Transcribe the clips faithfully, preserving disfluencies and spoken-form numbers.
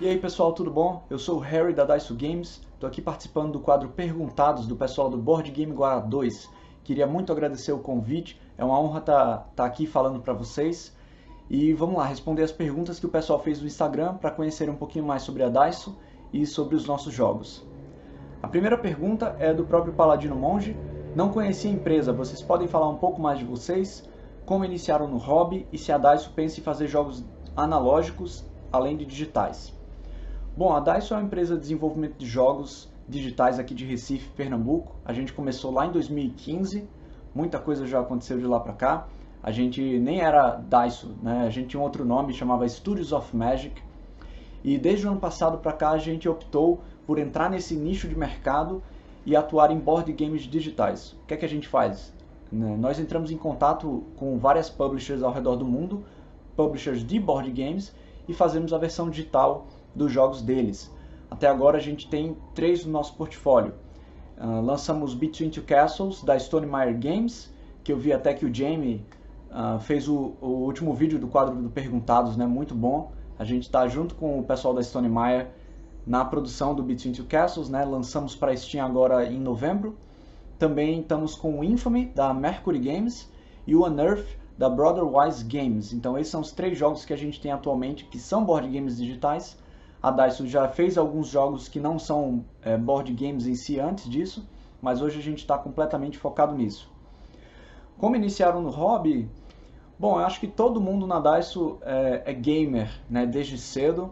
E aí pessoal, tudo bom? Eu sou o Harry da Daiso Games, estou aqui participando do quadro Perguntados do pessoal do Board Game Guará dois. Queria muito agradecer o convite, é uma honra estar estar aqui falando para vocês. E vamos lá, responder as perguntas que o pessoal fez no Instagram para conhecer um pouquinho mais sobre a Daiso e sobre os nossos jogos. A primeira pergunta é do próprio Paladino Monge. Não conhecia a empresa, vocês podem falar um pouco mais de vocês? Como iniciaram no hobby e se a Daiso pensa em fazer jogos analógicos além de digitais? Bom, a Daiso é uma empresa de desenvolvimento de jogos digitais aqui de Recife, Pernambuco. A gente começou lá em dois mil e quinze, muita coisa já aconteceu de lá para cá. A gente nem era Daiso, né? A gente tinha um outro nome, chamava Studios of Magic. E desde o ano passado para cá a gente optou por entrar nesse nicho de mercado e atuar em board games digitais. O que é que a gente faz? Nós entramos em contato com várias publishers ao redor do mundo, publishers de board games, e fazemos a versão digital dos jogos deles. Até agora a gente tem três no nosso portfólio. Uh, lançamos Between Two Castles, da Stonemaier Games, que eu vi até que o Jamie uh, fez o, o último vídeo do quadro do Perguntados, né? Muito bom. A gente está junto com o pessoal da Stonemaier na produção do Between Two Castles, né? Lançamos para Steam agora em novembro. Também estamos com o Infamy, da Mercury Games, e o Unearth, da Brotherwise Games. Então esses são os três jogos que a gente tem atualmente, que são board games digitais. A Daiso já fez alguns jogos que não são é, board games em si antes disso, mas hoje a gente está completamente focado nisso. Como iniciaram no hobby? Bom, eu acho que todo mundo na Daiso é, é gamer, né, desde cedo,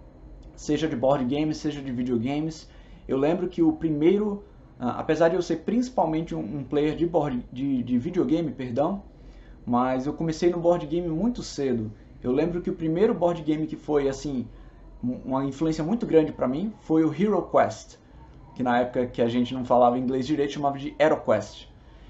seja de board games, seja de videogames. Eu lembro que o primeiro, apesar de eu ser principalmente um, um player de, board, de, de videogame, perdão, mas eu comecei no board game muito cedo. Eu lembro que o primeiro board game que foi assim uma influência muito grande para mim foi o Hero Quest, que na época que a gente não falava inglês direito chamava de HeroQuest.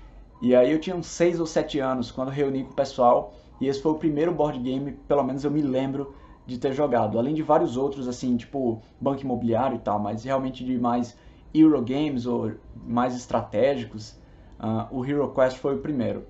E aí eu tinha uns seis ou sete anos quando reuni com o pessoal, e esse foi o primeiro board game, pelo menos eu me lembro de ter jogado, além de vários outros assim, tipo Banco Imobiliário e tal, mas realmente de mais Eurogames ou mais estratégicos, uh, o Hero Quest foi o primeiro.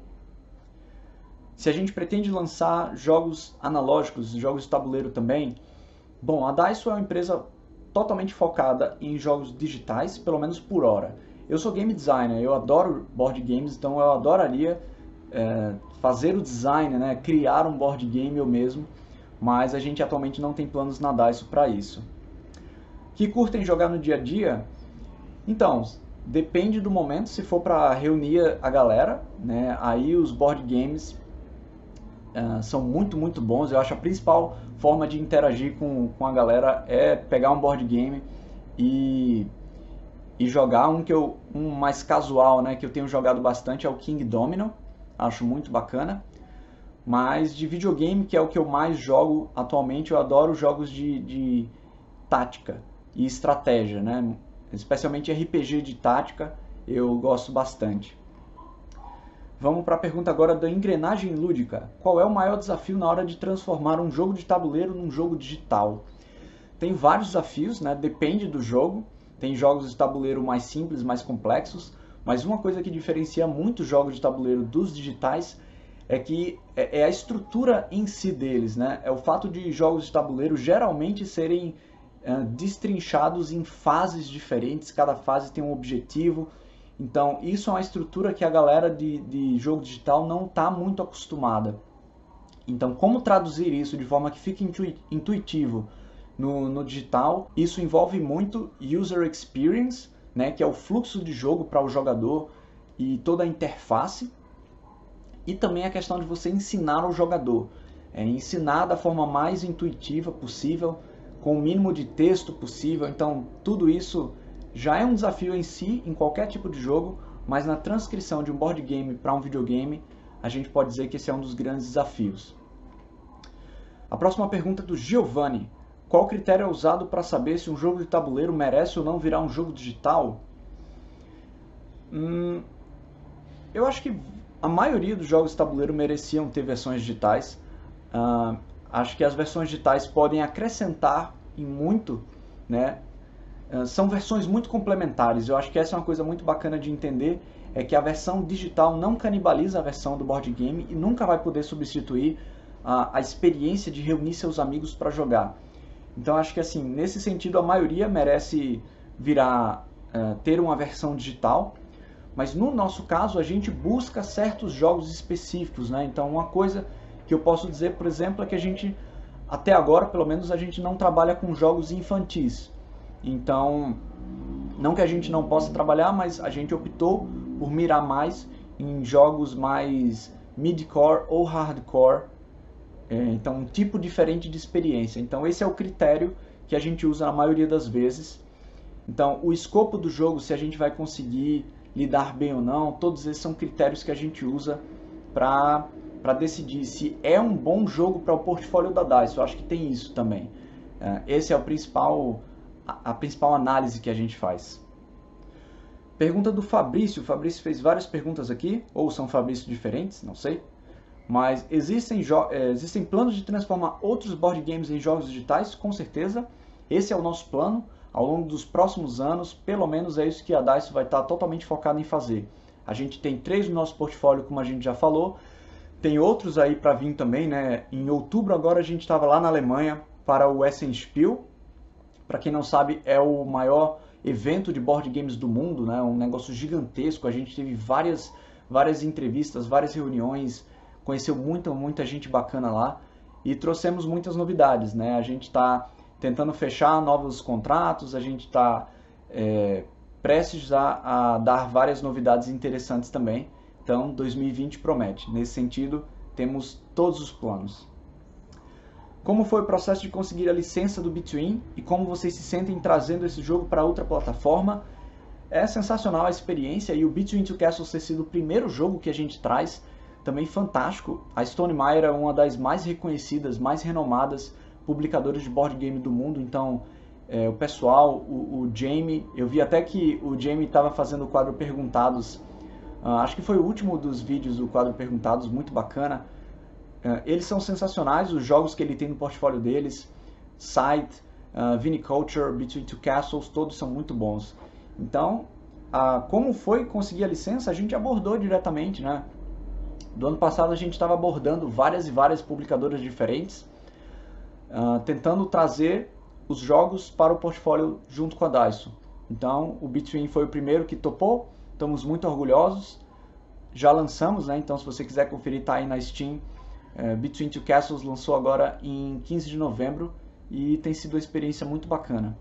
Se a gente pretende lançar jogos analógicos, jogos de tabuleiro também, bom, a Daiso é uma empresa totalmente focada em jogos digitais, pelo menos por hora. Eu sou game designer, eu adoro board games, então eu adoraria é, fazer o design, né, criar um board game eu mesmo, mas a gente atualmente não tem planos na Daiso para isso. Que curtem jogar no dia a dia? Então, depende do momento, se for para reunir a galera, né, aí os board games Uh, são muito, muito bons. Eu acho a principal forma de interagir com, com a galera é pegar um board game e, e jogar um que eu um mais casual, né, que eu tenho jogado bastante, é o King Domino. Acho muito bacana. Mas de videogame, que é o que eu mais jogo atualmente, eu adoro jogos de, de tática e estratégia, né? Especialmente R P G de tática, eu gosto bastante. Vamos para a pergunta agora da engrenagem lúdica. Qual é o maior desafio na hora de transformar um jogo de tabuleiro num jogo digital? Tem vários desafios, né? Depende do jogo. Tem jogos de tabuleiro mais simples, mais complexos, mas uma coisa que diferencia muito os jogos de tabuleiro dos digitais é que é a estrutura em si deles, né? É o fato de jogos de tabuleiro geralmente serem uh, destrinchados em fases diferentes, cada fase tem um objetivo. Então, isso é uma estrutura que a galera de, de jogo digital não está muito acostumada. Então, como traduzir isso de forma que fique intuitivo no, no digital? Isso envolve muito user experience, né, que é o fluxo de jogo para o jogador e toda a interface. E também a questão de você ensinar ao jogador. É, ensinar da forma mais intuitiva possível, com o mínimo de texto possível. Então, tudo isso já é um desafio em si, em qualquer tipo de jogo, mas na transcrição de um board game para um videogame, a gente pode dizer que esse é um dos grandes desafios. A próxima pergunta é do Giovanni. Qual critério é usado para saber se um jogo de tabuleiro merece ou não virar um jogo digital? Hum, eu acho que a maioria dos jogos de tabuleiro mereciam ter versões digitais. Uh, acho que as versões digitais podem acrescentar em muito, né? São versões muito complementares. Eu acho que essa é uma coisa muito bacana de entender, é que a versão digital não canibaliza a versão do board game e nunca vai poder substituir a, a experiência de reunir seus amigos para jogar. Então acho que assim, nesse sentido a maioria merece virar, uh, ter uma versão digital, mas no nosso caso a gente busca certos jogos específicos, né? Então uma coisa que eu posso dizer, por exemplo, é que a gente, até agora pelo menos, a gente não trabalha com jogos infantis. Então, não que a gente não possa trabalhar, mas a gente optou por mirar mais em jogos mais mid-core ou hardcore. Então, um tipo diferente de experiência. Então, esse é o critério que a gente usa na maioria das vezes. Então, o escopo do jogo, se a gente vai conseguir lidar bem ou não, todos esses são critérios que a gente usa para para decidir se é um bom jogo para o portfólio da DICE. Eu acho que tem isso também. Esse é o principal, a principal análise que a gente faz. Pergunta do Fabrício. O Fabrício fez várias perguntas aqui, ou são Fabrícios diferentes, não sei. Mas existem, existem planos de transformar outros board games em jogos digitais? Com certeza. Esse é o nosso plano. Ao longo dos próximos anos, pelo menos é isso que a DICE vai estar totalmente focada em fazer. A gente tem três no nosso portfólio, como a gente já falou. Tem outros aí para vir também, né? Em outubro agora a gente estava lá na Alemanha para o Essen Spiel. Para quem não sabe, é o maior evento de board games do mundo, né? Um negócio gigantesco. A gente teve várias, várias entrevistas, várias reuniões, conheceu muita, muita gente bacana lá e trouxemos muitas novidades, né? A gente está tentando fechar novos contratos, a gente está é, prestes a, a dar várias novidades interessantes também. Então, dois mil e vinte promete. Nesse sentido, temos todos os planos. Como foi o processo de conseguir a licença do Between e como vocês se sentem trazendo esse jogo para outra plataforma? É sensacional a experiência e o Between Two Castles ter sido o primeiro jogo que a gente traz, também fantástico. A Stone Meyer é uma das mais reconhecidas, mais renomadas publicadoras de board game do mundo, então é, o pessoal, o, o Jamie, eu vi até que o Jamie estava fazendo o quadro Perguntados. Uh, acho que foi o último dos vídeos do quadro Perguntados, muito bacana. Uh, eles são sensacionais, os jogos que ele tem no portfólio deles, Scythe, uh, Viniculture, Between Two Castles, todos são muito bons. Então, uh, como foi conseguir a licença? A gente abordou diretamente, né? Do ano passado a gente estava abordando várias e várias publicadoras diferentes, uh, tentando trazer os jogos para o portfólio junto com a DICE. Então, o Between foi o primeiro que topou. Estamos muito orgulhosos, já lançamos, né? Então se você quiser conferir, está aí na Steam. É, Between Two Castles lançou agora em quinze de novembro e tem sido uma experiência muito bacana.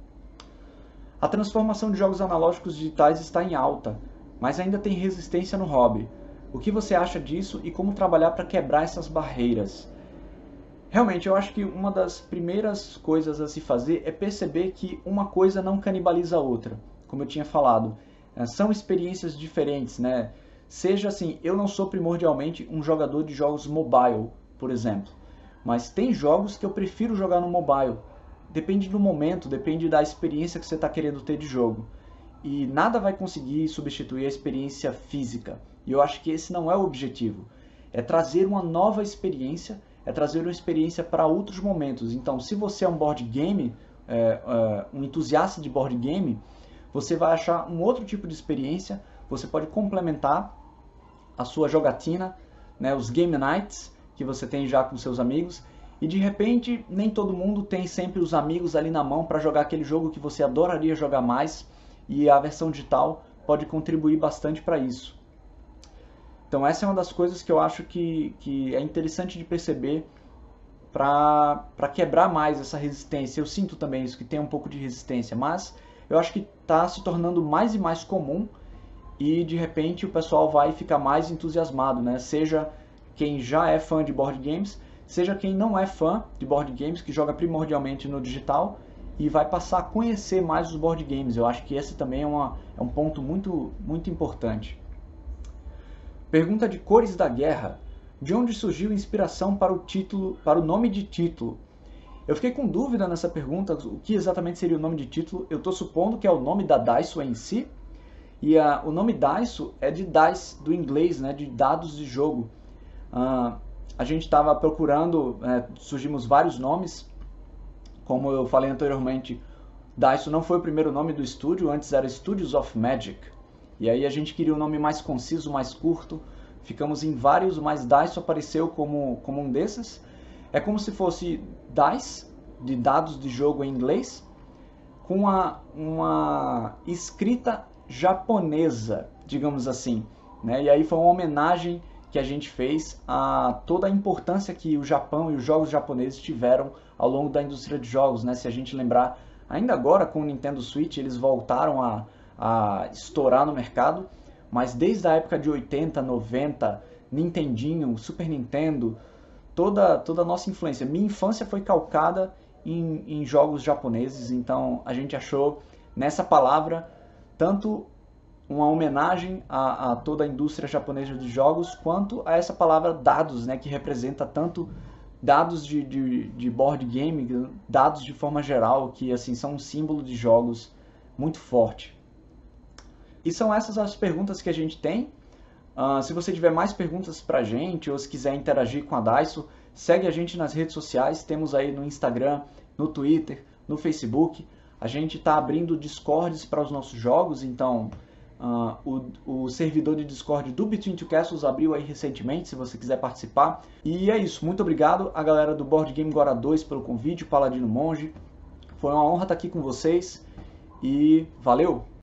A transformação de jogos analógicos digitais está em alta, mas ainda tem resistência no hobby. O que você acha disso e como trabalhar para quebrar essas barreiras? Realmente, eu acho que uma das primeiras coisas a se fazer é perceber que uma coisa não canibaliza a outra, como eu tinha falado. São experiências diferentes, né? Seja assim, eu não sou primordialmente um jogador de jogos mobile, por exemplo. Mas tem jogos que eu prefiro jogar no mobile. Depende do momento, depende da experiência que você está querendo ter de jogo. E nada vai conseguir substituir a experiência física. E eu acho que esse não é o objetivo. É trazer uma nova experiência, é trazer uma experiência para outros momentos. Então, se você é um board game, é, é, um entusiasta de board game, você vai achar um outro tipo de experiência, você pode complementar a sua jogatina, né, os game nights que você tem já com seus amigos, e de repente nem todo mundo tem sempre os amigos ali na mão para jogar aquele jogo que você adoraria jogar mais, e a versão digital pode contribuir bastante para isso. Então essa é uma das coisas que eu acho que, que é interessante de perceber para quebrar mais essa resistência. Eu sinto também isso, que tem um pouco de resistência, mas eu acho que está se tornando mais e mais comum e de repente o pessoal vai ficar mais entusiasmado, né? Seja quem já é fã de board games, seja quem não é fã de board games, que joga primordialmente no digital e vai passar a conhecer mais os board games. Eu acho que esse também é, uma, é um ponto muito, muito importante. Pergunta de Cores da Guerra. De onde surgiu a inspiração para o título, para o nome de título? Eu fiquei com dúvida nessa pergunta, o que exatamente seria o nome de título. Eu estou supondo que é o nome da Daiso em si. E uh, o nome Daiso é de dice, do inglês, né, de dados de jogo. Uh, a gente estava procurando, uh, surgimos vários nomes. Como eu falei anteriormente, Daiso não foi o primeiro nome do estúdio, antes era Studios of Magic. E aí a gente queria um nome mais conciso, mais curto. Ficamos em vários, mas Daiso apareceu como, como um desses. É como se fosse DICE, de dados de jogo em inglês com uma, uma escrita japonesa, digamos assim, né? E aí foi uma homenagem que a gente fez a toda a importância que o Japão e os jogos japoneses tiveram ao longo da indústria de jogos, né? Se a gente lembrar, ainda agora com o Nintendo Switch eles voltaram a, a estourar no mercado, mas desde a época de oitenta, noventa, Nintendinho, Super Nintendo, toda, toda a nossa influência. Minha infância foi calcada em, em jogos japoneses, então a gente achou nessa palavra tanto uma homenagem a, a toda a indústria japonesa de jogos, quanto a essa palavra dados, né, que representa tanto dados de, de, de board game, dados de forma geral, que assim são um símbolo de jogos muito forte. E são essas as perguntas que a gente tem. Uh, se você tiver mais perguntas pra gente, ou se quiser interagir com a Daiso, segue a gente nas redes sociais, temos aí no Instagram, no Twitter, no Facebook. A gente está abrindo Discords para os nossos jogos, então uh, o, o servidor de Discord do Between Two Castles abriu aí recentemente, se você quiser participar. E é isso, muito obrigado a galera do Board Game Guará dois pelo convite, o Paladino Monge. Foi uma honra estar aqui com vocês e valeu!